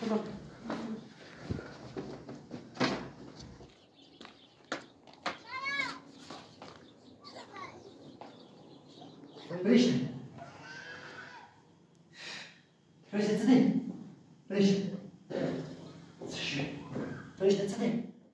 فرشته فرشته څه دی فرشته فرشته څه دی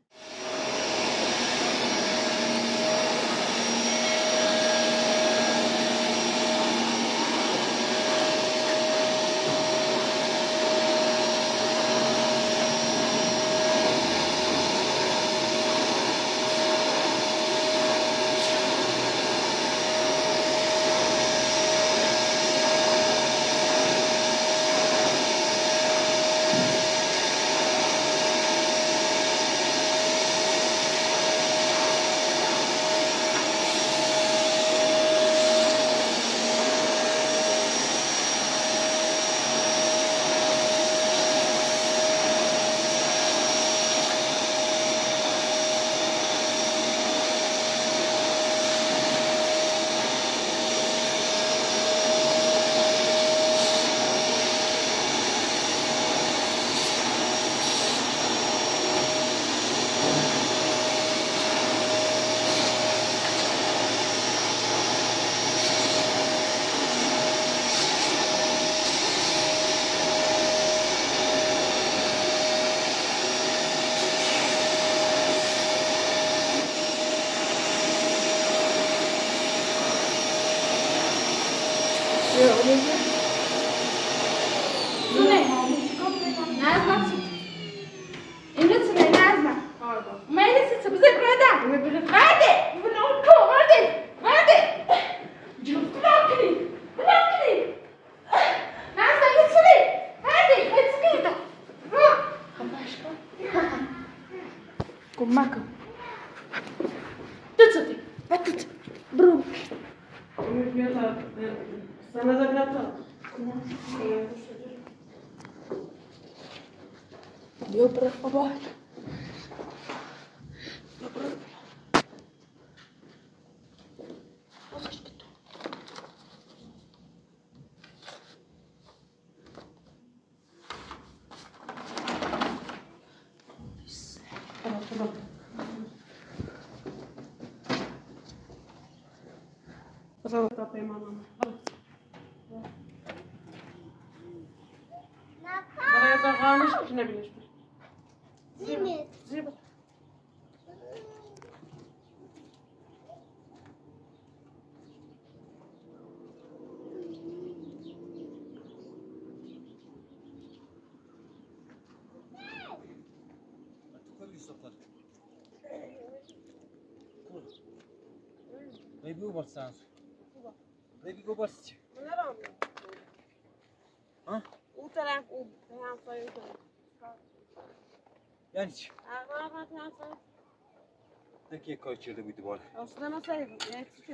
Macam, tuh, patut, bro. Ini biasa, sana saja tak. Dia berapa banyak? Pasal tak mana? Beraya tak kamus, kena bilas. Zimit. Zimit. Baby ubarsan. Baby ubarsan. Nerede? Ha? O taraf, o taraf sayıyor. Yani hiç. Ağlar taraf sayıyor. Dakika kaçırdı bir duvar. Aslında nasıl sayıyor? Yetişiyor.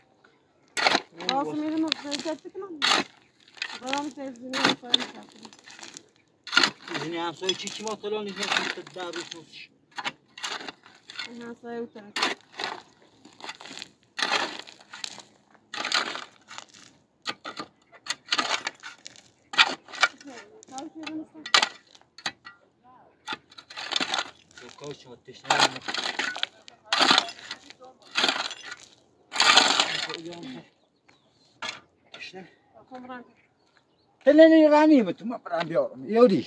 Asım yerim olsun. Yetiştik mi? Babam tezgahını sayıyor. İzini hem soy çiçim otalon izini tuttu daha bir sus. Ha sayıyor o taraf. Koç ateşler. İşte. Teleni rani mı tuma param biyorum. Yodi.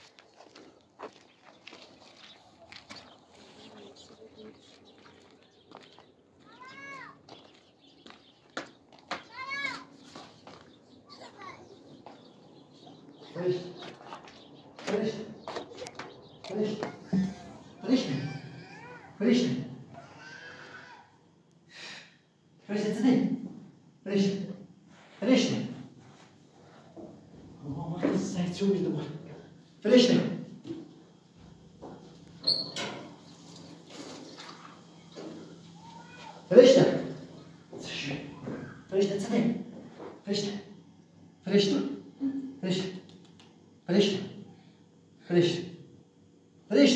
Fresh. Fresh. Fresh. Fresh. Fresh. Fresh today. Fresh. Fresh. Oh, what is that? Show me the one. Fresh. Fresh. Fresh today. Fresh. Fresh. Fresh. Fresh. Fresh. Fresh.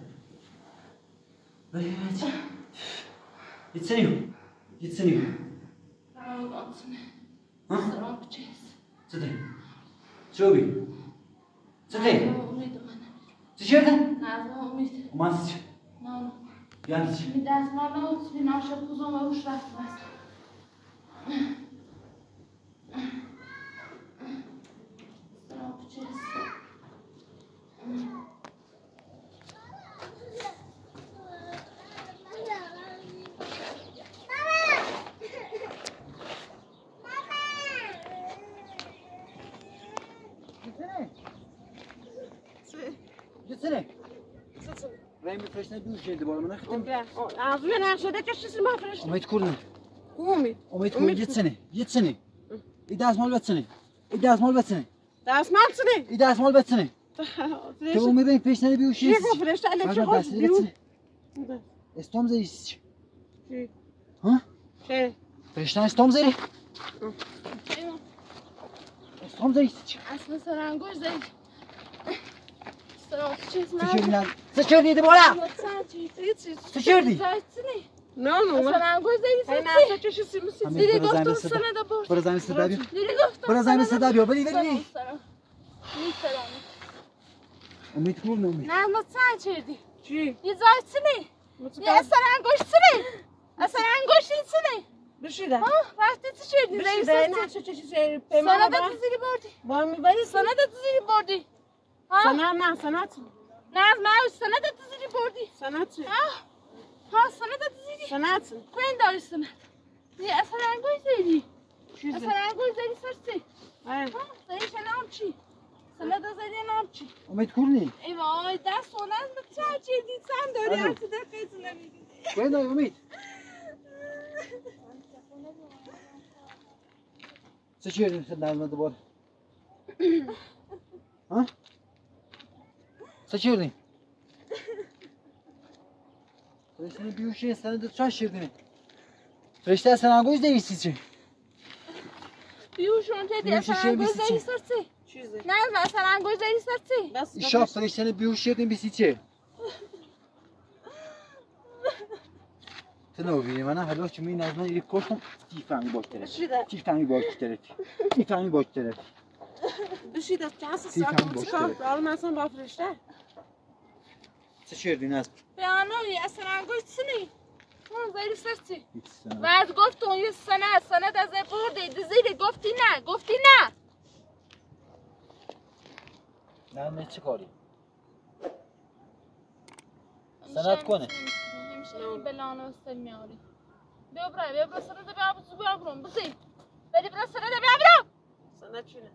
Блять. Yetişemiyor. Yetişemiyor. Ha? Sıdey. Çoğubi. Sıdey. چیکردی؟ نازم امید. اومد چی؟ نه. یعنی چی؟ می دستمال نوت می ناشه پوزم و روش رفت بس. سلام چیست؟ Gitsene. Wij hebben fresh net douchen de ballen echt. از روی نشده که چیزی مفرش Omid kurna. امید Omid kurna gitsene. Gitsene. İdasmal betsene. İdasmal betsene. دستمال چنی İdasmal betsene. Te umidin peşine bir uşu. چی فرشته الان چه خوش بیو Estom zeriz. چی Ha? چه Freşten estom zeri. Estom zeriz. اصلا سرانگوش داری. سلام چیست؟ Sıçırdın lan. Sıçırdıydı bola. چی؟ Sıçırdı. زایتنی. نه نه سرانگوش داری هی سرچی. نه چه چیزی میسی دیدی گفتم سنه دا برد. Para zahmet seda diyor. دیدی گفتم Para zahmet seda diyor. Beni سلام verin. سلام. میترم. Umid kurna umid. نه ما سعی کردی. چی یه زایتنی. یه اصلا انگشتری. اصلا انگشتری. بشیده وقتی چی کردی؟ بشیده نه چه چیزی پیمان سند تو زیری بردی. با میبری سند تو زیری بردی. سند نه سند نه من سند تو زیری بردی. سند چی ها سند تو زیری. سند کوین داری سند. یه اصلا انگشتری. چیزی اصلا انگشتری سرچی. ای زیرش نام چی؟ سند زیری نام چی؟ Umid kurni. ای وای دست و نزد چه چیزی سن داری الو. هر چی دقیقی نمیدی. Koyun dayı Umid. Sıçırdın sen lazım bol. Ha? Sıçırdın. Freşten bir uşu sana da şaşırdın. Freşten sen hangi değilsin ki? بیوشون که دی بیوش اصلا چیه انگوش بیسی داری چی؟ سرچی. چیزی نه مثلا انگوش داری سرچی. بس İşte freşten bir uşu yedin bisi ki. Sen o bir bana halı kimi nazman ilk koştum. Tifami boş taraf. بشیده Tifami boş taraf. Tifami boş taraf. بشیده چند سی ساعت کم باش چیکار داره. دارم اصلا با فرشته Sıçırdın az. بیانوی اصلا انگوش چنی؟ اون زیری سرچی. Hiç sana. بعد گفت اون یه سند از بردی دزیری گفتی نه. Ne çıkarıyor? سند کنه. نمیشه این بلانو استل میاری. بیا برای سند بیا برم بزی. بری برای سند بیا برم. سند چینه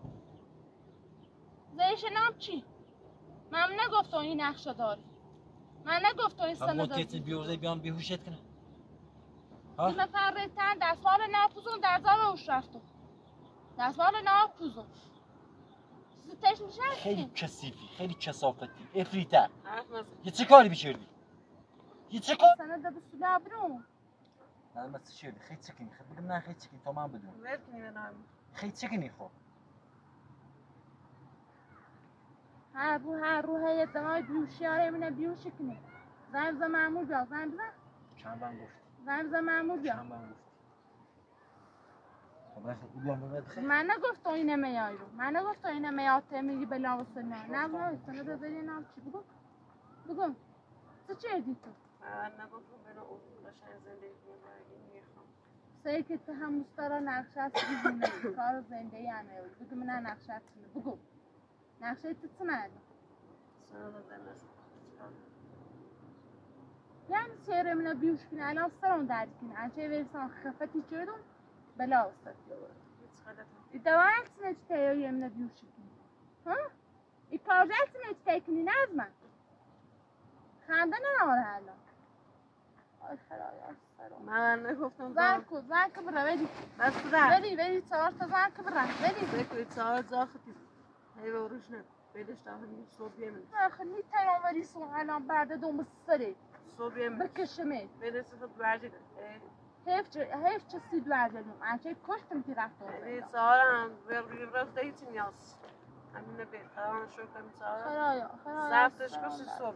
زیرش نام چی؟ من نگفت اون این نقشه داری. من نگفت اون Ben سند bu داری. tehdit bir orada bir an bir huş etkin. این نفر ریتن دستمال ناپوزون در زارش رفتو. دستمال ناپوزون. چیزی تش میشه؟ Xeyli kəsifi, xeyli kəsafətli, efritə. حرف نزن Yıçı kari biçirdi. Yıçı kari. سند به سودا برم. Nalma sıçırdı, xey çıkın, bugündən xey çıkın, tamam budum. ول کنی به نام Xey çıkın xo. هر روح دمای بیوشیاره منه بیوشی کنه. زنگ معمول بیا زنگ Çandan qoşdu. معمول بیا. Çandan qoşdu. خب بیام بمد خیر. من نگفت این نمیای رو. من نگفت این نمیاد میگی بلا واسه نه نه سند داری نام چی بگو. چه چیزی تو؟ من نگفتم برو اون قشنگ زندگی کنم میخوام سعی که تو هم مسترا نقشه است بگونه کار زندگی همه بگو من نقشه است بگو. نقشه تو چه نه؟ سند دنست یعنی چهره من بیوش کنه الان سرم درد کنه انچه ورسان خفتی چردم بلا استاد دوایت نچته یا یمن بیوش کنه ها؟ ای کارجت نچته کنی نزمن خنده ناره الان آی خدایا سرم من نگفتم زن که بره بدی بس بره بدی 4 تا زن که بره بدی بکری ساعت زاختی هی بروش نه بدش تا همین صبح یمن آخه نیتران ولی سون الان برده دوم سره صبح یمن بکشمه بدش خود برجه حیف چه سید ورزدیم انچه کشتم که رفت هی ساعت بروی رفت دیتی نیاز همین نبید خواهان شو کمی ساعت خدایا زفتش کسی صبح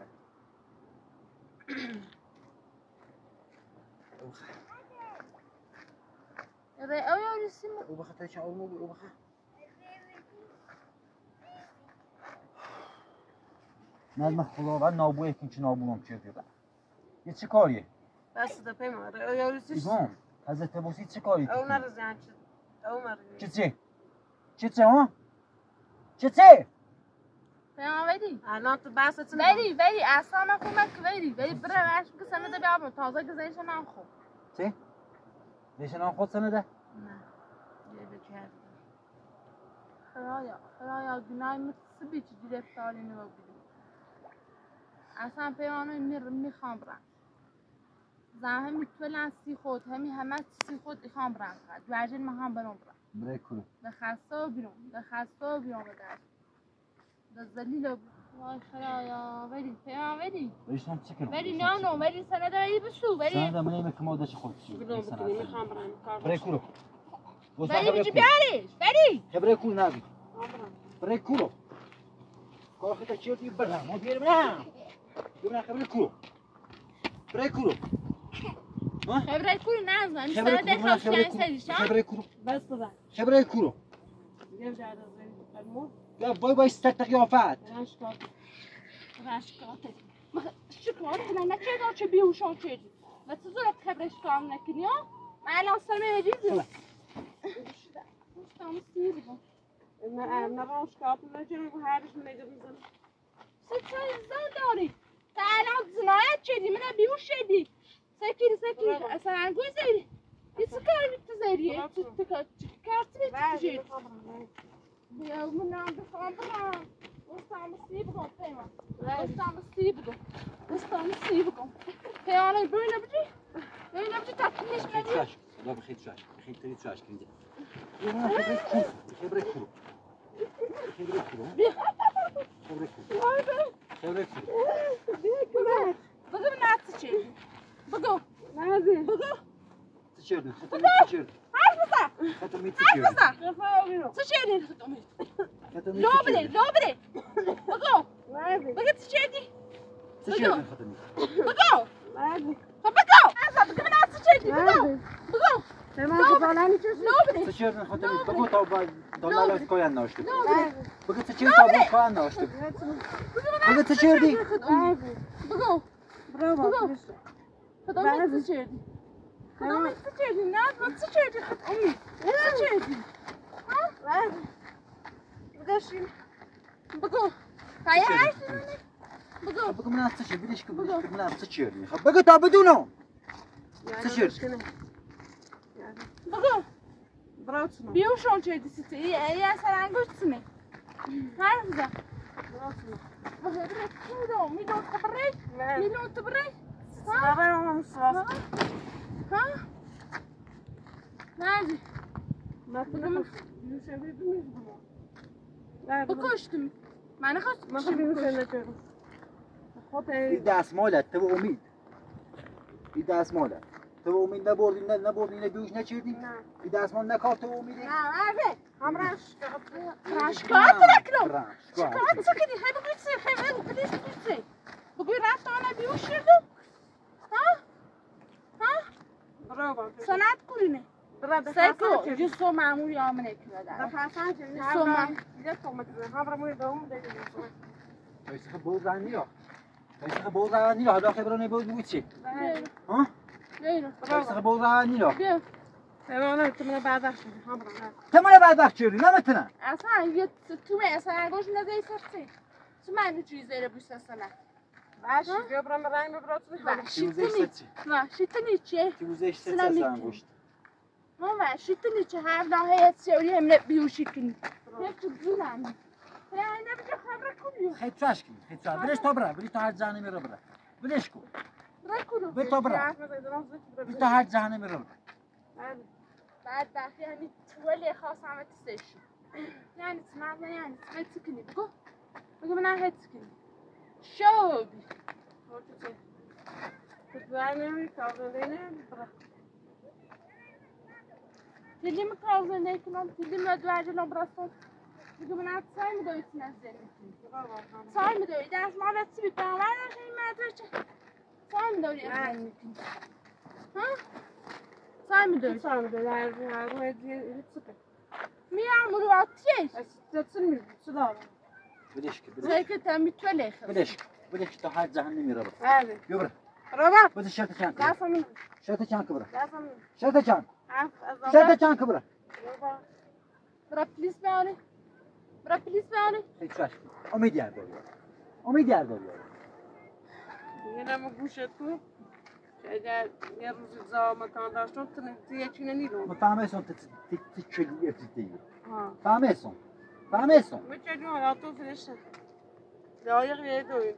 آیا ریسیم او بخاطر چه او بخاطر نظم خداوند نابوه کن چه نابوهم کرده بر یه چه کاریه؟ بس ده پیماره او یاریسیش ایگون حضرت بوسی چه کاری او کنی؟ نرز yani او مرگی چه ها؟ چه؟ پیاموری الان تو بحث چه ولی اصلا نخومد که ولی بره وش که سنده بیام تازه گذاشته نخو چه؟ لیشن خود سنده؟ نه یه بکرد خدایا گناه مثل بیچ گرفتاری نبودیم اصلا پیامو میخوام برم زن همی طول سی خود همه سی خود میخوام برم دوجین میخوام برم برای کلو به خسته و بیرون به دست به زلیل و وای خدایا ولی پیاموری لیشن چه کنم؟ ولی نه ولی سنده ولی بسو ولی سنده من ایمه که مادش خود چی بگم بکنی میخوام برم کار برای کلو ولی بچه بیاریش ولی برای کلو نبی برای کلو کار خیلی چیه توی برم ما بیارم نه برای کلو برای کلو خبره کلو نزن سنده خواهی سریش خبره کلو بس بزن خبره کلو یه جا از این فرمود یا بای ست قیافت رشکاته شکلات نه چه چه بیوشان چه و تو زورت خبرش کام نکنی ها من الان سرمه ریزیم مستم سیر با نه راش کات نجوم هرش میگم میزنم سچای زن داری تا الان زنایت چدی من بیوش شدی سکیر اصلا گوزی یه سکار بیت زریه تو کارت بیت جید بیا من بخوام برم استام سیبگم پیمان استام سیبگم پیانه ببین بچی تکلیش نمیشه لا بخيت شاش كنجي خبره كلو بگو نات چی بگو تشيرني حرف بزن ختمي لو بده بگو تشیدی تشيرني ختمي بگو بگو نات چی بگو لو بده تشيرني ختمي بگو تا دلال کویان ناشته بگو تشير تا کویان ناشته بگو تشيردي بگو برافو خدامت تشیدی نه ما تشیدی امي تشیدی بگو هاي بگو من تشير بديش بگو من تشيرني بگو تا بدونو تشير بگو براتنا بیوشون چیدی سیتی یه اصلا انگوشتونه حرف بزن میدون تبری سلام سلام ها نازی بکشتم من خواستم این دستمالت تو امید این دستمالت تو امید نبردی نبیوش نچیردی این دستمال نکار تو امیده هم رشکات نکنم شکات سکنی خیلی بگوید بگوی رفت آنها بیوش شدو برافو سنت کنینه سیکو جسو معمولی آمنه که بدارم Păi bol zanio. Păi bol zanio, haber خبره نبود چی؟ ها؟ پس bol zanio. بیا نه تو من بعد وقت هم تمام بعد وقت چوری نمیتونم. اصلا یه تو مثلا گوش نزدی سرتی تو من چیزی رو بیست سنه باش بیا برام رنگ ببرات شیطانی چه؟ چیزش سنگ گوشت. ما شیطانی چه هر ناحیه سیاری هم بیوشی کنی. هیچ جونم. یعنی نمیشه خبر کنی. خیلی چاش کنی. خیلی چاش. بلش تو برا. بلی تو هر جهانی میره برا. بلش کو. رکورو. بلی تو برا. بلی تو هر جهانی میره برا. بعد وقتی یعنی ولی خواستم تستش. یعنی سمعت یعنی سمعت کنی بگو. بگو من هیچ کنی. شوب. تیلی مکازه نیکنم تیلی مدوجه لامبراسون بگو من سعی می‌دوید نزدیک سعی می‌دوید از مالت چی بیتام ولی این مدرسه سعی می‌دوید ها سعی می‌دوید میام رو آتیش بدش که زي كده متولي بدش تا حد جهنمی را برا هذه بیا ربع بس شرط چند لا کبرا فمن شرط چند کبرا لا فمن شرط چند عارف شرط چند کبرا ربع برا پلیس بیاری برا پلیس بیاری هیچ چشم امید یار داری امید یار داری هنا ما گوشت کو اگر یه روز زا مکان داشتم تو چی نمیرم مفهمه تی چلی افتی ها فهمه سون میچنم حالا تو فرشته لایق یه دوید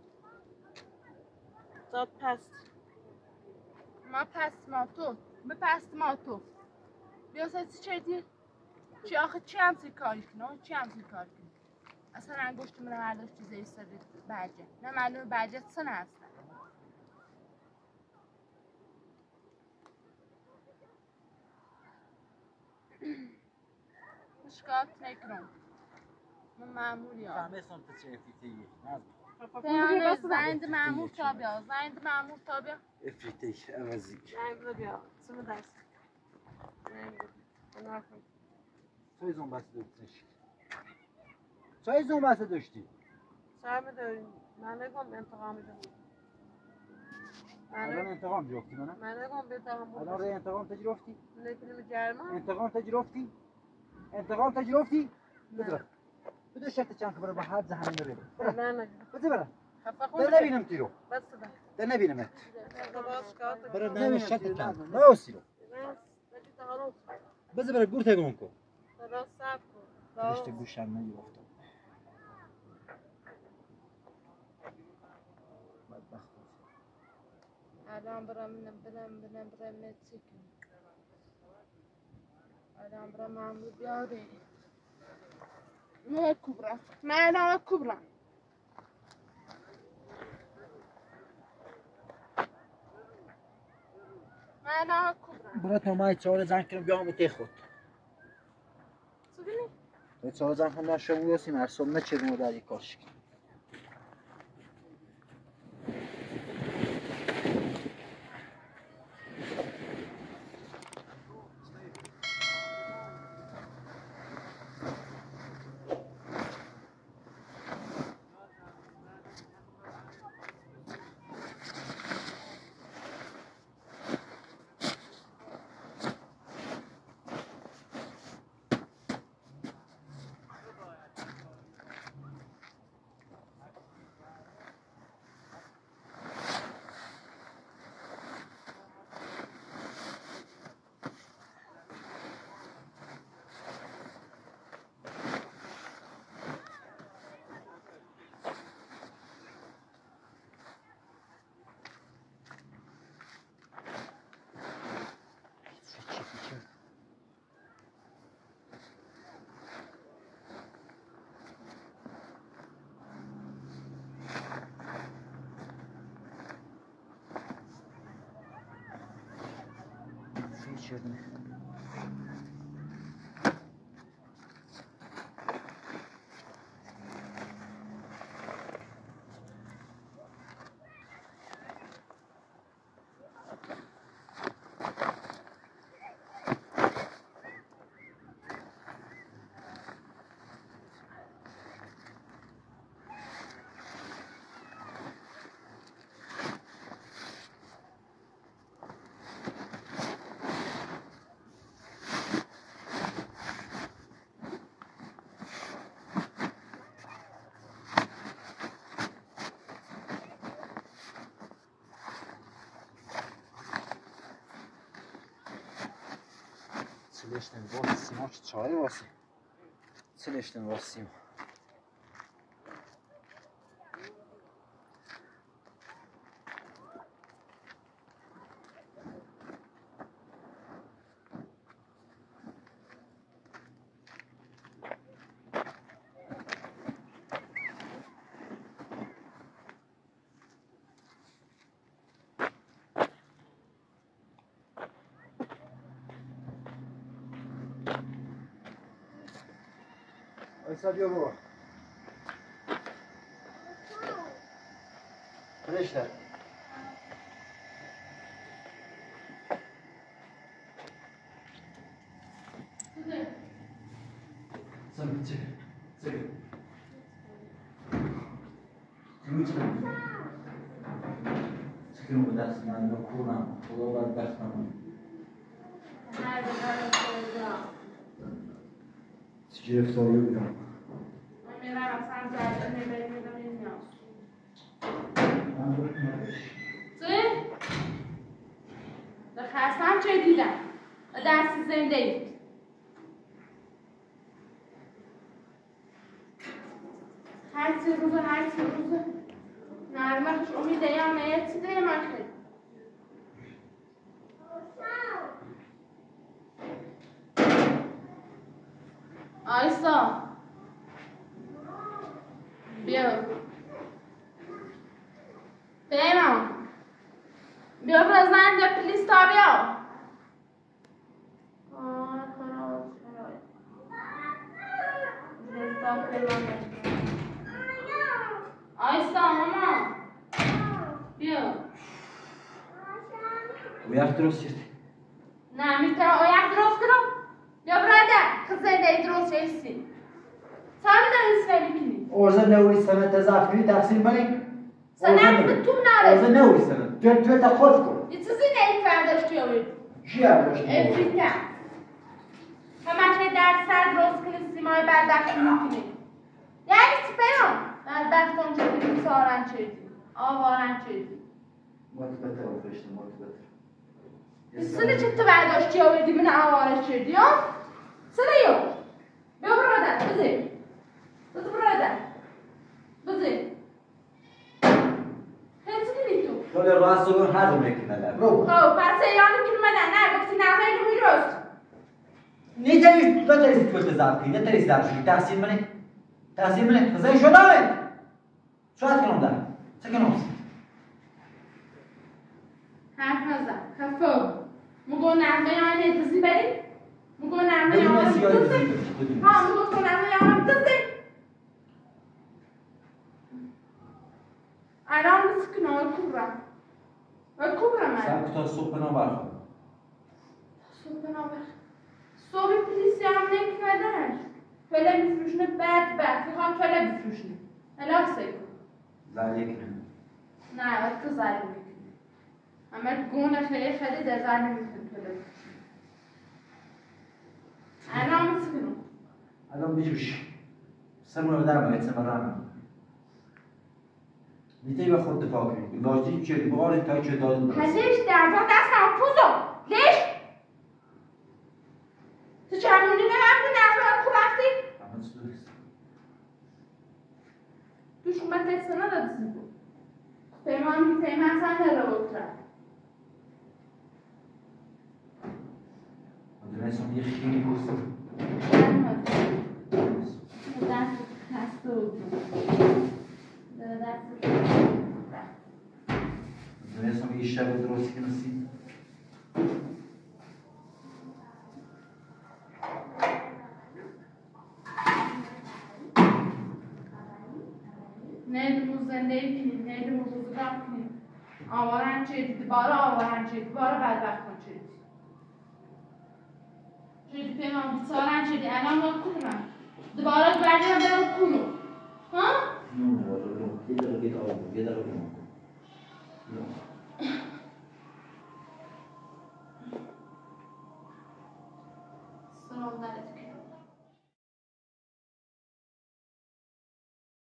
زاد پست ما پست ما تو بیا سه چی دی چی آخه چی هم سی کاری کنه چی هم سی کاری کنه اصلا انگشت من برداشت چیزایی سر برجه نه معلومه برجه سن هستن شکایت نکنم من معمولی ها فهمه سون تی افتی پیانه زند معمول تا بیا افتی اوزی نه بیا سمه دست نه توی زون بس داشتی توی زون بس داشتی سرمه داریم من نگم انتقام داریم الان انتقام جفتی منم من نگم بتاهم الان روی انتقام تجرفتی نکنیم جرمه انتقام تجرفتی بده شرط چند کبرا با هر زهنی نریم نه نه بده برا خفه در نبینم تیرو بس ده در نبینمت خلاص برا نمی شرط چند نه سیرو خلاص بده برا گور تگون کو خلاص صبر کن رشته گوشم نگرفتم بدبخت الان برم متسیکن الان برم معمول بیاری نه کبرا نه کبرا نه کبرا برات ما چهار زن کنم بیام تی خود سوگنی چهار زن هم نشون واسیم ارسم نه چه در یک کارش شدیم Celeste vossim, oči čaj vossim. Celeste vossim. Aysa diyor bu. Arkadaşlar. Sen çık. Çık. میتونم چکم به دست من بکنم خدا بدبختم چه گرفتاری رو بیدم میرم اصلا زرده میبریم این نیاز چه؟ خستم چه دیدم دستی زنده اید هر روزه نرمخش امیده یا میتیده مخی آیسا بیا پیمان بیا رزنده پلیس تا بیا آیسا ماما بیا و یک درست شد نه میتونم او یک درست کنم بیا براده خزنده درست شدی سامی در اسفلی کنی اوزه نوی سنه تضاف کنی تقسیم بانی سنه به تو نره اوزه نوی سنه تو تخوف کن یه چیزی نهید برداشتی آورد چی برداشتی؟ افریقا همه که در سر درست کنی سیمای بدبختی میکنی یعنی چی پیمان بدبختان چیدی سارن چیدی آوارن چیدی متبته و فرشته متبته سنه چه تو برداشتی آوردی من آواره چیدی ها؟ سنه یو بیا برادر بزی بزی برادر بزی هیچی کنی تو ولی راست رو هر رو میکنه در رو خب پس ایرانی که اومدن نه گفتی نه خیلی میرست نتریز تو تضاف کنی نتریز تضاف کنی تقسیم بانی خزای شده آمد شاید کنم در چه کنم حرف نزن خفه مگو نرمه آنه دزی بریم مگو نرمه بدون آنه سیاه دزی بدون ها مگو تو نرمه آنه دزی الان بسکنه های کبرم سب تا صبح نو برخواد صبح پلیسی هم نکنه توله میفروشنه بد میخوام توله بفروشنه الان سیکن زلیه کنه نه تو زلی میکنی اما گونه خیلی در زلی میکنی توله بفروشنه الان بسکنه الان بجوش سمونه بدر باید سمرانه میتونی به خود دفاع کنی واجدی چه بغار تایی چه دادن درست هلیش درزان دستم پوزو لیش تو چمونی نمیم نرفت کو رفتی همه چیز درست دوش اومد دستنا دادسی بود پیمان سن رو بکرد دونستم یه خیلی بوستم دست خسته بود دونستم یه شب درست کنسیم نیدمون زندگی کنیم نیدمون روزگار کنیم آوارن چیدی دوباره آوارن چیدی دوباره بدبختان چیدی پیمان بیچارن چیدی الان ما کنم دوباره بردیم برم کنم ها؟ یه دقیقه بیت آورد یه دقیقه بیت سلام دارد که